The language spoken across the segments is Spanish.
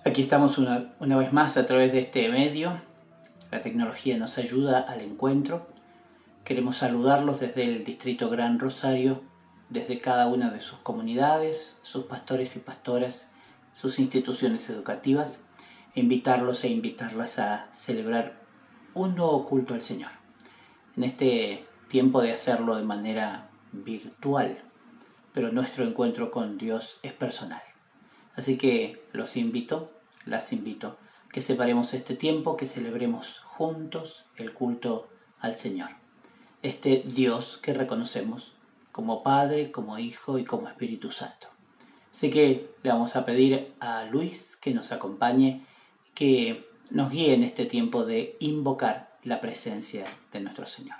Aquí estamos una vez más a través de este medio. La tecnología nos ayuda al encuentro. Queremos saludarlos desde el Distrito Gran Rosario, desde cada una de sus comunidades, sus pastores y pastoras, sus instituciones educativas, e invitarlos e invitarlas a celebrar un nuevo culto al Señor. En este tiempo de hacerlo de manera virtual, pero nuestro encuentro con Dios es personal. Así que las invito, que separemos este tiempo, que celebremos juntos el culto al Señor. Este Dios que reconocemos como Padre, como Hijo y como Espíritu Santo. Así que le vamos a pedir a Luis que nos acompañe, que nos guíe en este tiempo de invocar la presencia de nuestro Señor.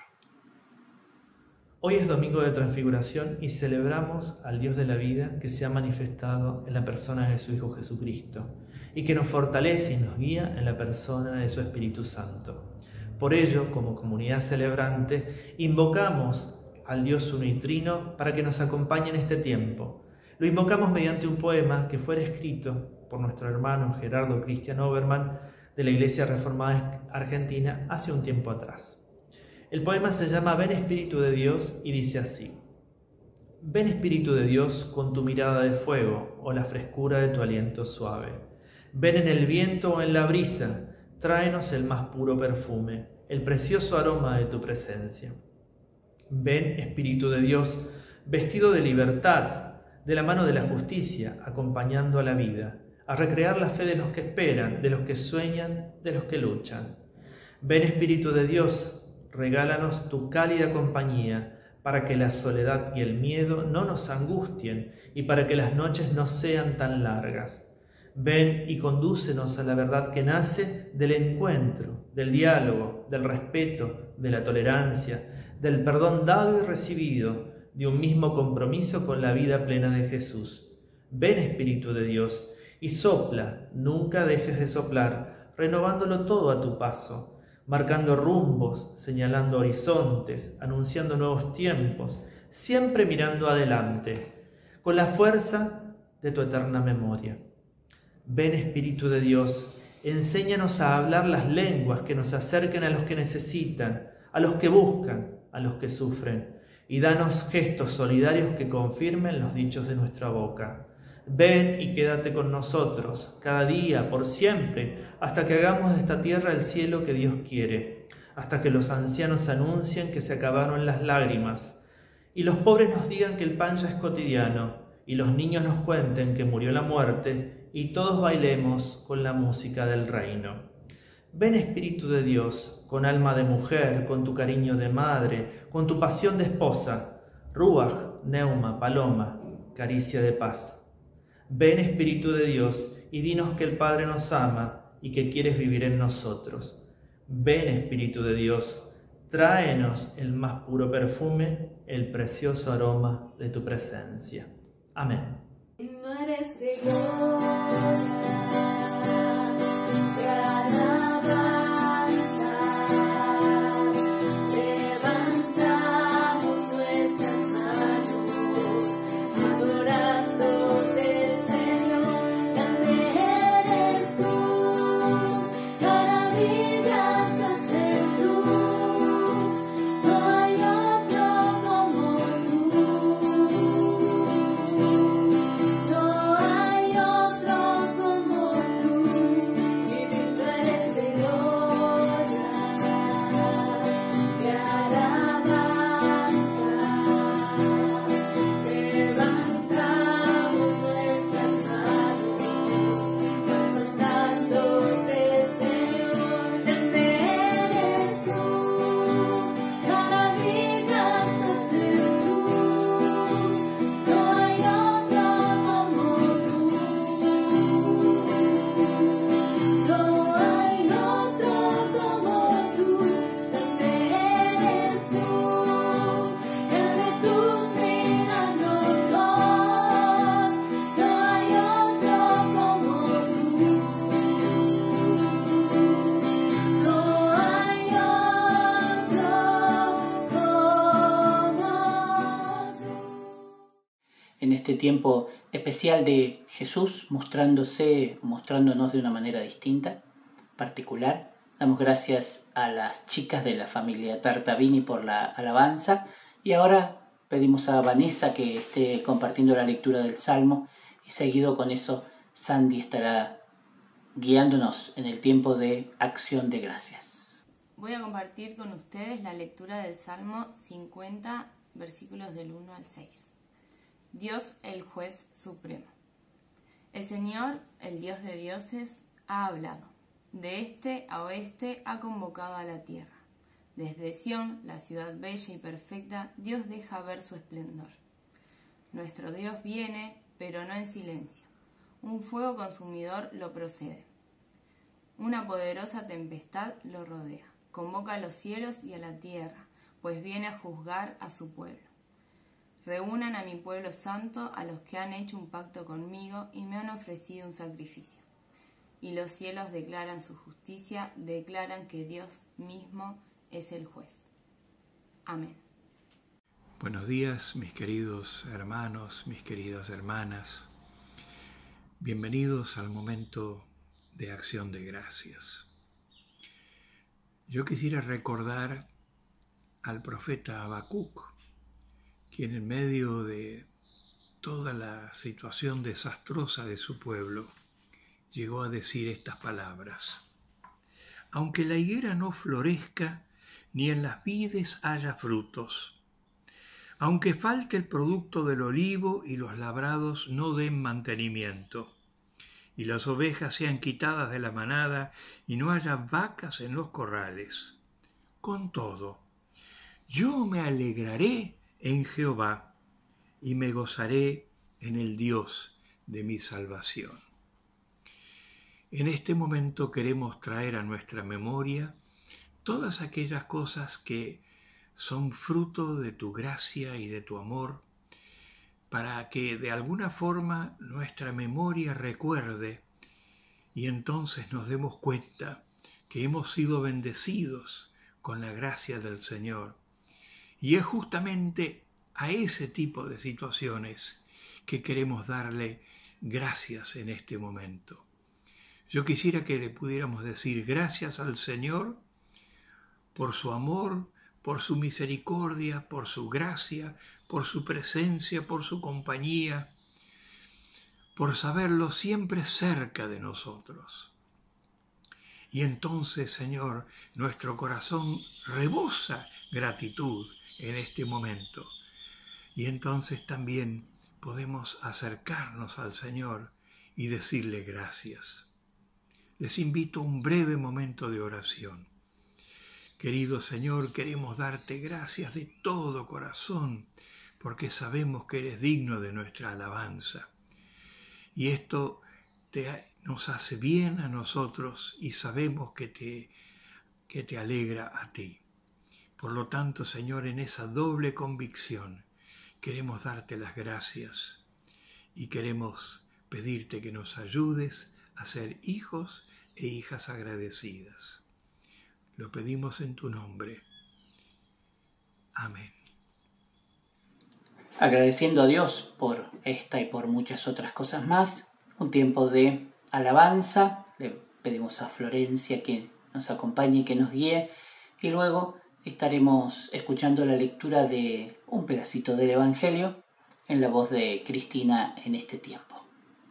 Hoy es Domingo de Transfiguración y celebramos al Dios de la vida que se ha manifestado en la persona de su Hijo Jesucristo y que nos fortalece y nos guía en la persona de su Espíritu Santo. Por ello, como comunidad celebrante, invocamos al Dios uno y trino para que nos acompañe en este tiempo. Lo invocamos mediante un poema que fue escrito por nuestro hermano Gerardo Cristian Oberman de la Iglesia Reformada Argentina hace un tiempo atrás. El poema se llama Ven Espíritu de Dios y dice así: Ven Espíritu de Dios con tu mirada de fuego o la frescura de tu aliento suave. Ven en el viento o en la brisa, tráenos el más puro perfume, el precioso aroma de tu presencia. Ven Espíritu de Dios, vestido de libertad, de la mano de la justicia, acompañando a la vida, a recrear la fe de los que esperan, de los que sueñan, de los que luchan. Ven Espíritu de Dios, regálanos tu cálida compañía, para que la soledad y el miedo no nos angustien y para que las noches no sean tan largas. Ven y condúcenos a la verdad que nace del encuentro, del diálogo, del respeto, de la tolerancia, del perdón dado y recibido, de un mismo compromiso con la vida plena de Jesús. Ven Espíritu de Dios y sopla, nunca dejes de soplar, renovándolo todo a tu paso, marcando rumbos, señalando horizontes, anunciando nuevos tiempos, siempre mirando adelante, con la fuerza de tu eterna memoria. Ven Espíritu de Dios, enséñanos a hablar las lenguas que nos acerquen a los que necesitan, a los que buscan, a los que sufren, y danos gestos solidarios que confirmen los dichos de nuestra boca. Ven y quédate con nosotros, cada día, por siempre, hasta que hagamos de esta tierra el cielo que Dios quiere, hasta que los ancianos anuncien que se acabaron las lágrimas, y los pobres nos digan que el pan ya es cotidiano, y los niños nos cuenten que murió la muerte, y todos bailemos con la música del reino. Ven Espíritu de Dios, con alma de mujer, con tu cariño de madre, con tu pasión de esposa, Ruach, Neuma, Paloma, caricia de paz. Ven Espíritu de Dios y dinos que el Padre nos ama y que quieres vivir en nosotros. Ven Espíritu de Dios, tráenos el más puro perfume, el precioso aroma de tu presencia. Amén. No eres de gloria, te alabanza, levantamos nuestras manos, adorándote, Señor, grande eres tú, maravillas haces tú, no hay otro como tú. No hay otro como tú, y tú eres de gloria, de alabanza. Levantamos nuestras manos, cantándote, Señor, grande eres tú, maravillas haces tú, no hay otro como tú, no hay otro como tú, grande eres tú, grande tus milagros son, no hay otro como tú, no hay otro como tú. En este tiempo especial de Jesús mostrándonos de una manera distinta, particular. Damos gracias a las chicas de la familia Tartavini por la alabanza y ahora pedimos a Vanessa que esté compartiendo la lectura del Salmo y seguido con eso Sandy estará guiándonos en el tiempo de acción de gracias. Voy a compartir con ustedes la lectura del Salmo 50, versículos del 1 al 6. Dios el juez supremo. El Señor, el Dios de dioses, ha hablado. De este a oeste ha convocado a la tierra. Desde Sión, la ciudad bella y perfecta, Dios deja ver su esplendor. Nuestro Dios viene, pero no en silencio. Un fuego consumidor lo procede. Una poderosa tempestad lo rodea. Convoca a los cielos y a la tierra, pues viene a juzgar a su pueblo. Reúnan a mi pueblo santo, a los que han hecho un pacto conmigo y me han ofrecido un sacrificio. Y los cielos declaran su justicia, declaran que Dios mismo es el juez. Amén. Buenos días, mis queridos hermanos, mis queridas hermanas. Bienvenidos al momento de acción de gracias. Yo quisiera recordar al profeta Habacuc, quien en medio de toda la situación desastrosa de su pueblo llegó a decir estas palabras: aunque la higuera no florezca, ni en las vides haya frutos, aunque falte el producto del olivo y los labrados no den mantenimiento, y las ovejas sean quitadas de la manada y no haya vacas en los corrales, con todo, yo me alegraré en Jehová y me gozaré en el Dios de mi salvación. En este momento queremos traer a nuestra memoria todas aquellas cosas que son fruto de tu gracia y de tu amor, para que de alguna forma nuestra memoria recuerde y entonces nos demos cuenta que hemos sido bendecidos con la gracia del Señor. Y es justamente a ese tipo de situaciones que queremos darle gracias en este momento. Yo quisiera que le pudiéramos decir gracias al Señor por su amor, por su misericordia, por su gracia, por su presencia, por su compañía, por saberlo siempre cerca de nosotros. Y entonces, Señor, nuestro corazón rebosa gratitud en este momento. Y entonces también podemos acercarnos al Señor y decirle gracias. Les invito a un breve momento de oración. Querido Señor, queremos darte gracias de todo corazón, porque sabemos que eres digno de nuestra alabanza. Y esto nos hace bien a nosotros y sabemos que te alegra a ti. Por lo tanto, Señor, en esa doble convicción queremos darte las gracias y queremos pedirte que nos ayudes a ser hijos e hijas agradecidas. Lo pedimos en tu nombre. Amén. Agradeciendo a Dios por esta y por muchas otras cosas más, un tiempo de alabanza, le pedimos a Florencia que nos acompañe y que nos guíe, y luego estaremos escuchando la lectura de un pedacito del Evangelio en la voz de Cristina en este tiempo.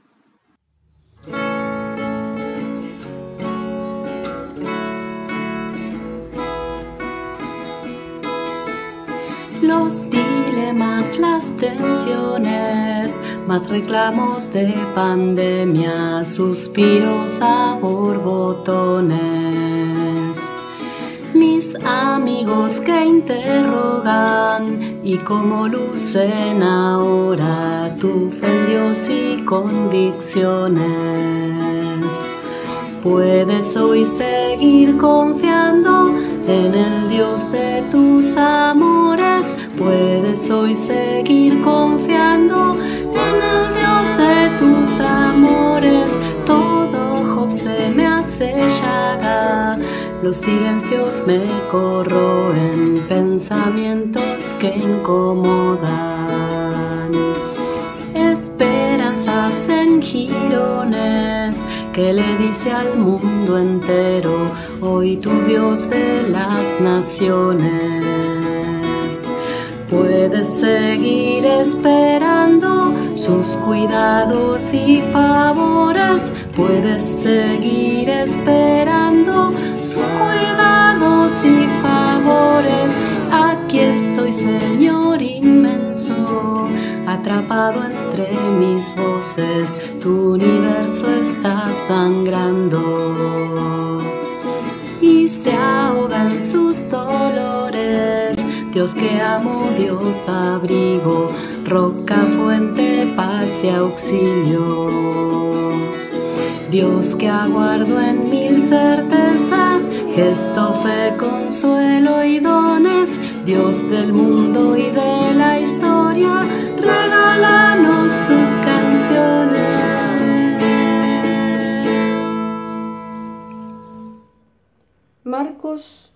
Los dilemas, las tensiones, más reclamos de pandemia, suspiros a borbotones. Mis amigos que interrogan y cómo lucen ahora tu fe en Dios y convicciones. Puedes hoy seguir confiando en el Dios de tus amores. Puedes hoy seguir confiando en el Dios de tus amores. Todo Job se me hace llaga, los silencios me corroen, pensamientos que incomodan. Esperanza jirones, que le dice al mundo entero, hoy tu Dios de las naciones. Puedes seguir esperando sus cuidados y favores, puedes seguir esperando sus cuidados y favores. Aquí estoy, Señor inmenso, atrapado entre mis voces, tu universo está sangrando y se ahoga en sus dolores. Dios que amo, Dios abrigo, roca, fuente, paz y auxilio. Dios que aguardo en mil certezas, gesto, fe, consuelo y dones. Dios del mundo y de la historia, regálanos tus canciones. Marcos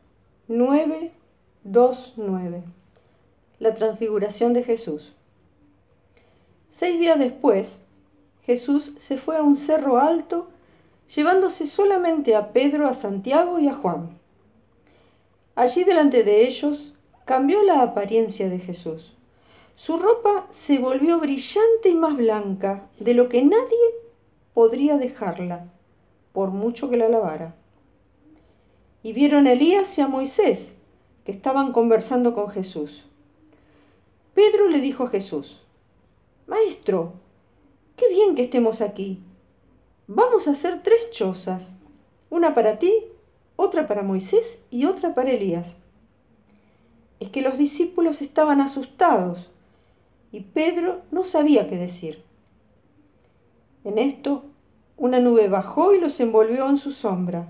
9:2-9. La transfiguración de Jesús. 6 días después, Jesús se fue a un cerro alto, llevándose solamente a Pedro, a Santiago y a Juan. Allí delante de ellos cambió la apariencia de Jesús. Su ropa se volvió brillante y más blanca de lo que nadie podría dejarla, por mucho que la lavara. Y vieron a Elías y a Moisés, que estaban conversando con Jesús. Pedro le dijo a Jesús: Maestro, qué bien que estemos aquí. Vamos a hacer 3 chozas, una para ti, otra para Moisés y otra para Elías. Es que los discípulos estaban asustados y Pedro no sabía qué decir. En esto, una nube bajó y los envolvió en su sombra.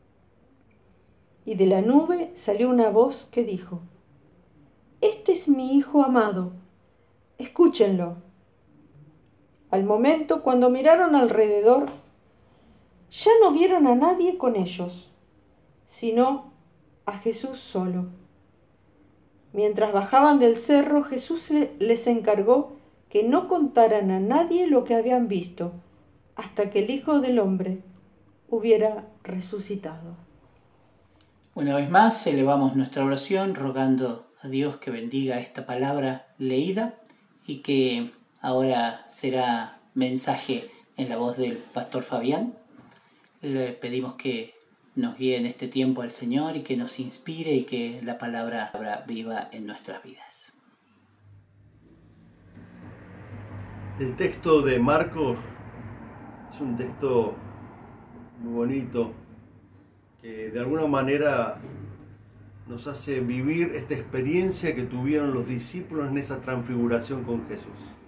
Y de la nube salió una voz que dijo: Este es mi Hijo amado, escúchenlo. Al momento, cuando miraron alrededor, ya no vieron a nadie con ellos, sino a Jesús solo. Mientras bajaban del cerro, Jesús les encargó que no contaran a nadie lo que habían visto, hasta que el Hijo del Hombre hubiera resucitado. Una vez más, elevamos nuestra oración rogando a Dios que bendiga esta palabra leída y que ahora será mensaje en la voz del pastor Fabián. Le pedimos que nos guíe en este tiempo al Señor y que nos inspire y que la palabra viva en nuestras vidas. El texto de Marcos es un texto muy bonito que de alguna manera nos hace vivir esta experiencia que tuvieron los discípulos en esa transfiguración con Jesús.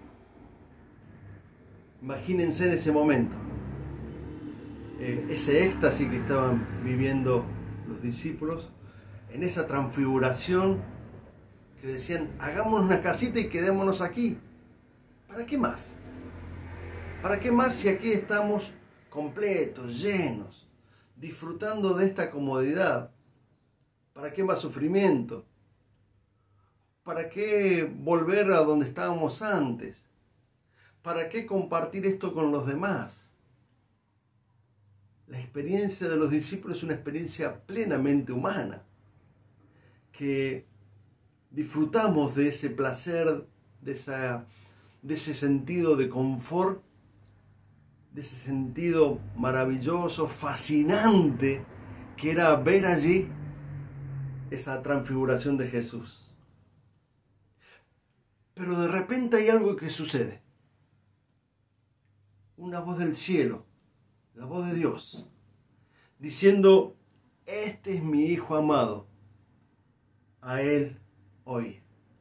Imagínense en ese momento, ese éxtasis que estaban viviendo los discípulos, en esa transfiguración que decían: hagámonos una casita y quedémonos aquí. ¿Para qué más? ¿Para qué más si aquí estamos completos, llenos, disfrutando de esta comodidad? ¿Para qué más sufrimiento? ¿Para qué volver a donde estábamos antes? ¿Para qué compartir esto con los demás? La experiencia de los discípulos es una experiencia plenamente humana, que disfrutamos de ese placer, de ese sentido de confort, de ese sentido maravilloso, fascinante, que era ver allí esa transfiguración de Jesús. Pero de repente hay algo que sucede. Una voz del cielo, la voz de Dios, diciendo: este es mi Hijo amado, a Él oíd.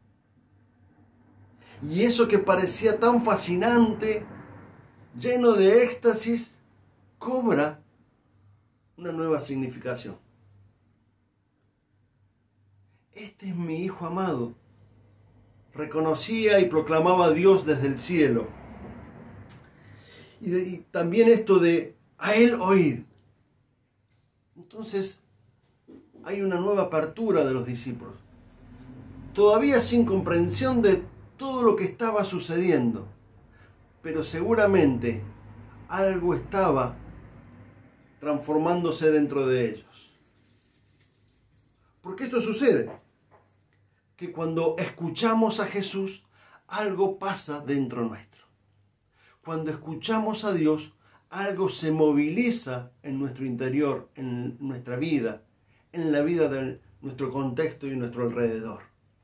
Y eso que parecía tan fascinante, lleno de éxtasis, cobra una nueva significación. Este es mi Hijo amado. Reconocía y proclamaba a Dios desde el cielo. Y también esto de a Él oíd. Entonces hay una nueva apertura de los discípulos, todavía sin comprensión de todo lo que estaba sucediendo, pero seguramente algo estaba transformándose dentro de ellos. Porque esto sucede, que cuando escuchamos a Jesús, algo pasa dentro nuestro. Cuando escuchamos a Dios, algo se moviliza en nuestro interior, en nuestra vida, en la vida de nuestro contexto y nuestro alrededor.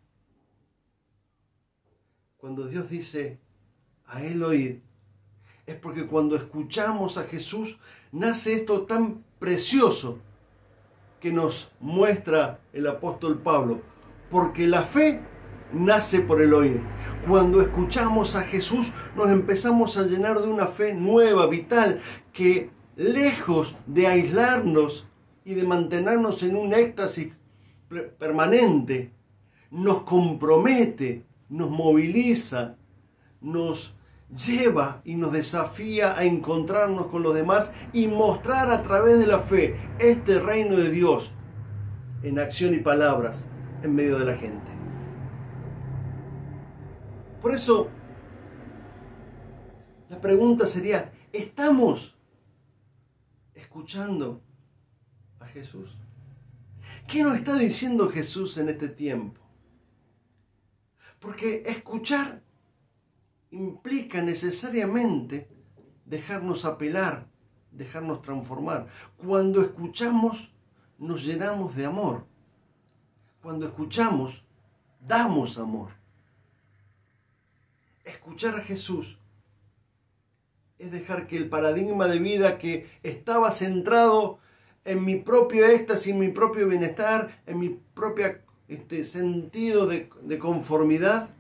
Cuando Dios dice, a Él oíd, es porque cuando escuchamos a Jesús, nace esto tan precioso que nos muestra el apóstol Pablo, porque la fe nace por el oír. Cuando escuchamos a Jesús, nos empezamos a llenar de una fe nueva, vital, que lejos de aislarnos y de mantenernos en un éxtasis permanente, nos compromete, nos moviliza, nos lleva y nos desafía a encontrarnos con los demás y mostrar a través de la fe este reino de Dios en acción y palabras en medio de la gente. Por eso, la pregunta sería, ¿estamos escuchando a Jesús? ¿Qué nos está diciendo Jesús en este tiempo? Porque escuchar implica necesariamente dejarnos apelar, dejarnos transformar. Cuando escuchamos, nos llenamos de amor. Cuando escuchamos, damos amor. Escuchar a Jesús es dejar que el paradigma de vida que estaba centrado en mi propio éxtasis, en mi propio bienestar, en mi propio sentido de conformidad,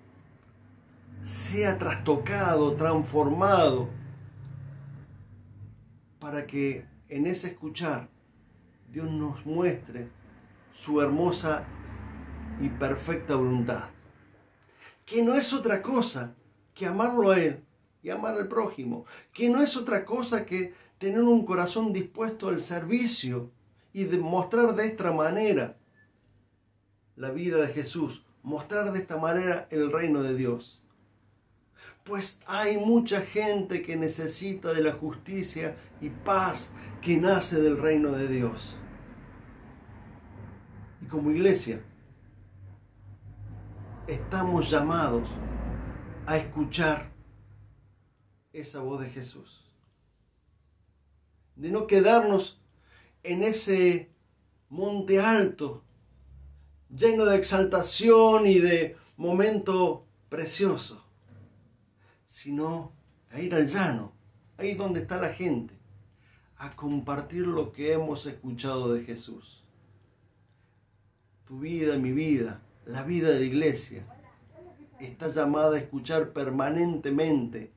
sea trastocado, transformado, para que en ese escuchar Dios nos muestre su hermosa y perfecta voluntad, que no es otra cosa que amarlo a Él y amar al prójimo, que no es otra cosa que tener un corazón dispuesto al servicio y demostrar de esta manera la vida de Jesús, mostrar de esta manera el reino de Dios. Pues hay mucha gente que necesita de la justicia y paz que nace del reino de Dios. Y como iglesia, estamos llamados a escuchar esa voz de Jesús. De no quedarnos en ese monte alto, lleno de exaltación y de momento precioso, sino a ir al llano, ahí donde está la gente, a compartir lo que hemos escuchado de Jesús. Tu vida, mi vida, la vida de la iglesia, está llamada a escuchar permanentemente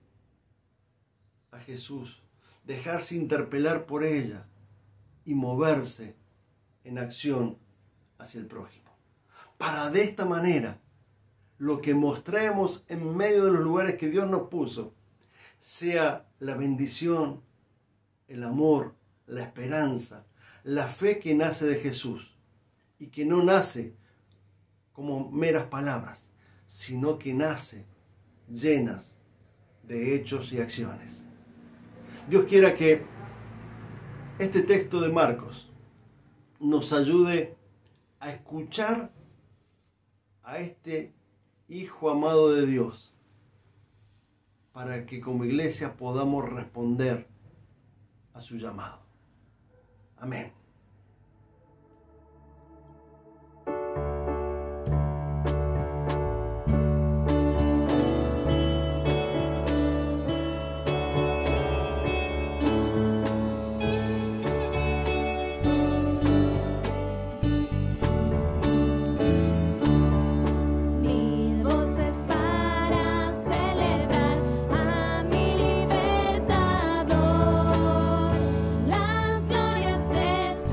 a Jesús, dejarse interpelar por ella y moverse en acción hacia el prójimo. Para de esta manera, lo que mostremos en medio de los lugares que Dios nos puso, sea la bendición, el amor, la esperanza, la fe que nace de Jesús y que no nace como meras palabras, sino que nace llenas de hechos y acciones. Dios quiera que este texto de Marcos nos ayude a escuchar a este Hijo amado de Dios, para que como iglesia podamos responder a su llamado. Amén. Las glorias de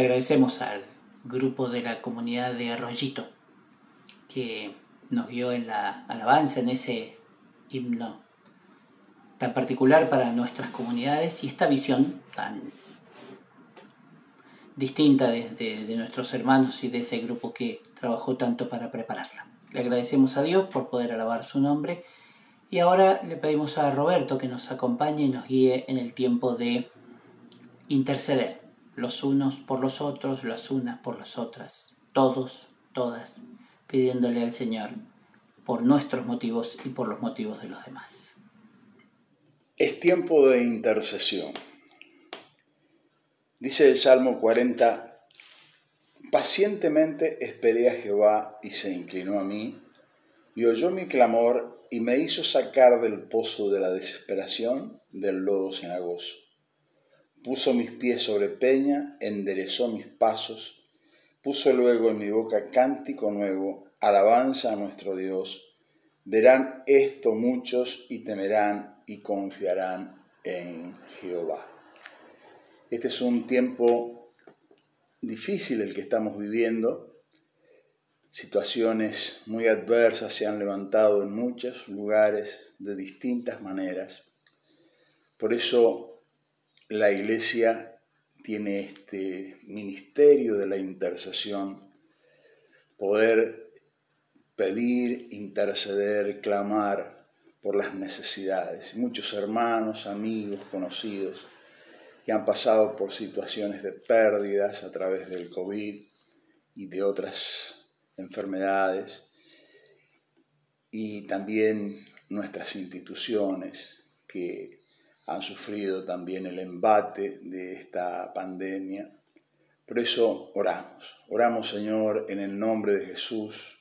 agradecemos al grupo de la comunidad de Arroyito que nos guió en la alabanza, en ese himno tan particular para nuestras comunidades y esta visión tan distinta de nuestros hermanos y de ese grupo que trabajó tanto para prepararla. Le agradecemos a Dios por poder alabar su nombre y ahora le pedimos a Roberto que nos acompañe y nos guíe en el tiempo de interceder, los unos por los otros, las unas por las otras, todos, todas, pidiéndole al Señor por nuestros motivos y por los motivos de los demás. Es tiempo de intercesión. Dice el Salmo 40, pacientemente esperé a Jehová y se inclinó a mí, y oyó mi clamor y me hizo sacar del pozo de la desesperación, del lodo cenagoso. Puso mis pies sobre peña, enderezó mis pasos, puso luego en mi boca cántico nuevo, alabanza a nuestro Dios. Verán esto muchos y temerán y confiarán en Jehová. Este es un tiempo difícil el que estamos viviendo. Situaciones muy adversas se han levantado en muchos lugares de distintas maneras. Por eso la Iglesia tiene este ministerio de la intercesión, poder pedir, interceder, clamar por las necesidades. Muchos hermanos, amigos, conocidos que han pasado por situaciones de pérdidas a través del COVID y de otras enfermedades, y también nuestras instituciones que han sufrido también el embate de esta pandemia. Por eso oramos Señor en el nombre de Jesús,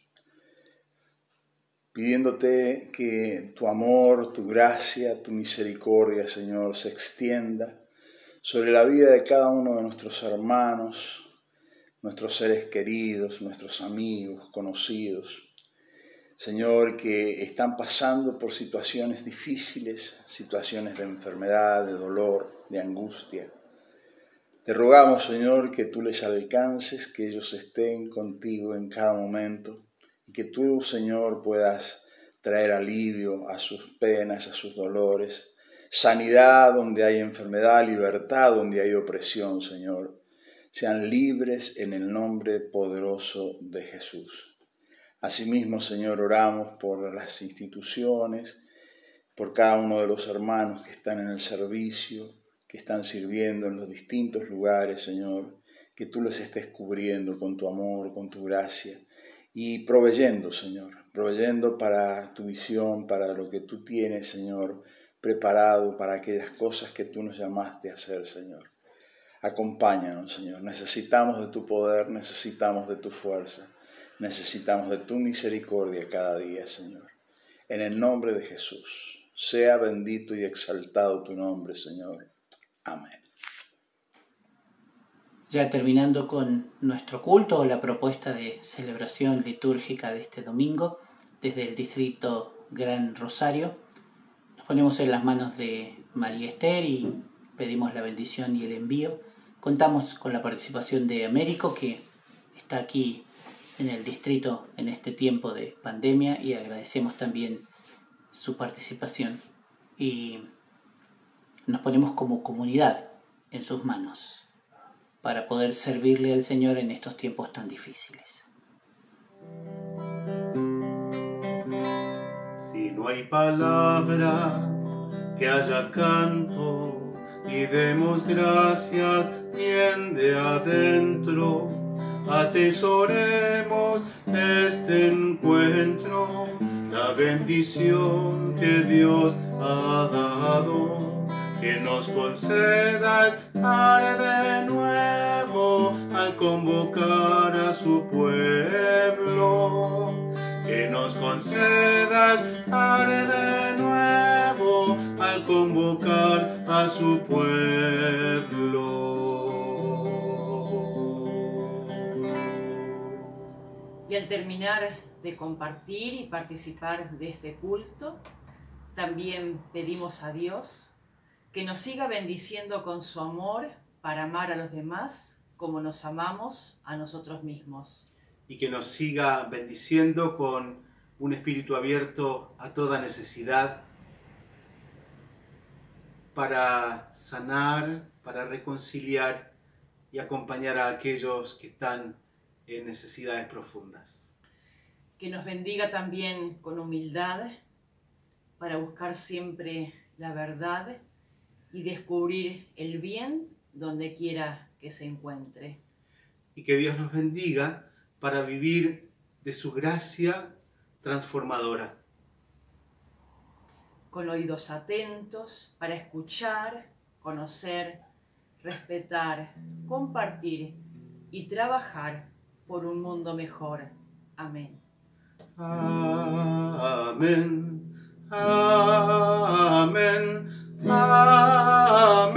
pidiéndote que tu amor, tu gracia, tu misericordia, Señor, se extienda sobre la vida de cada uno de nuestros hermanos, nuestros seres queridos, nuestros amigos, conocidos. Señor, que están pasando por situaciones difíciles, situaciones de enfermedad, de dolor, de angustia. Te rogamos, Señor, que tú les alcances, que ellos estén contigo en cada momento y que tú, Señor, puedas traer alivio a sus penas, a sus dolores, sanidad donde hay enfermedad, libertad donde hay opresión, Señor. Sean libres en el nombre poderoso de Jesús. Asimismo, Señor, oramos por las instituciones, por cada uno de los hermanos que están en el servicio, que están sirviendo en los distintos lugares, Señor, que tú les estés cubriendo con tu amor, con tu gracia y proveyendo, Señor, proveyendo para tu visión, para lo que tú tienes, Señor, preparado para aquellas cosas que tú nos llamaste a hacer, Señor. Acompáñanos, Señor. Necesitamos de tu poder, necesitamos de tu fuerza. Necesitamos de tu misericordia cada día, Señor. En el nombre de Jesús, sea bendito y exaltado tu nombre, Señor. Amén. Ya terminando con nuestro culto o la propuesta de celebración litúrgica de este domingo, desde el distrito Gran Rosario, nos ponemos en las manos de María Esther y pedimos la bendición y el envío. Contamos con la participación de Américo, que está aquí en el distrito en este tiempo de pandemia, y agradecemos también su participación y nos ponemos como comunidad en sus manos para poder servirle al Señor en estos tiempos tan difíciles. Si no hay palabras, que haya canto y demos gracias bien de adentro. Atesoremos este encuentro, la bendición que Dios ha dado, que nos conceda estar de nuevo al convocar a su pueblo, que nos conceda estar de nuevo al convocar a su pueblo. Y al terminar de compartir y participar de este culto, también pedimos a Dios que nos siga bendiciendo con su amor para amar a los demás como nos amamos a nosotros mismos. Y que nos siga bendiciendo con un espíritu abierto a toda necesidad, para sanar, para reconciliar y acompañar a aquellos que están en necesidades profundas. Que nos bendiga también con humildad, para buscar siempre la verdad y descubrir el bien donde quiera que se encuentre. Y que Dios nos bendiga para vivir de su gracia transformadora. Con oídos atentos para escuchar, conocer, respetar, compartir y trabajar por un mundo mejor. Amén. Amén. Amén. Amén.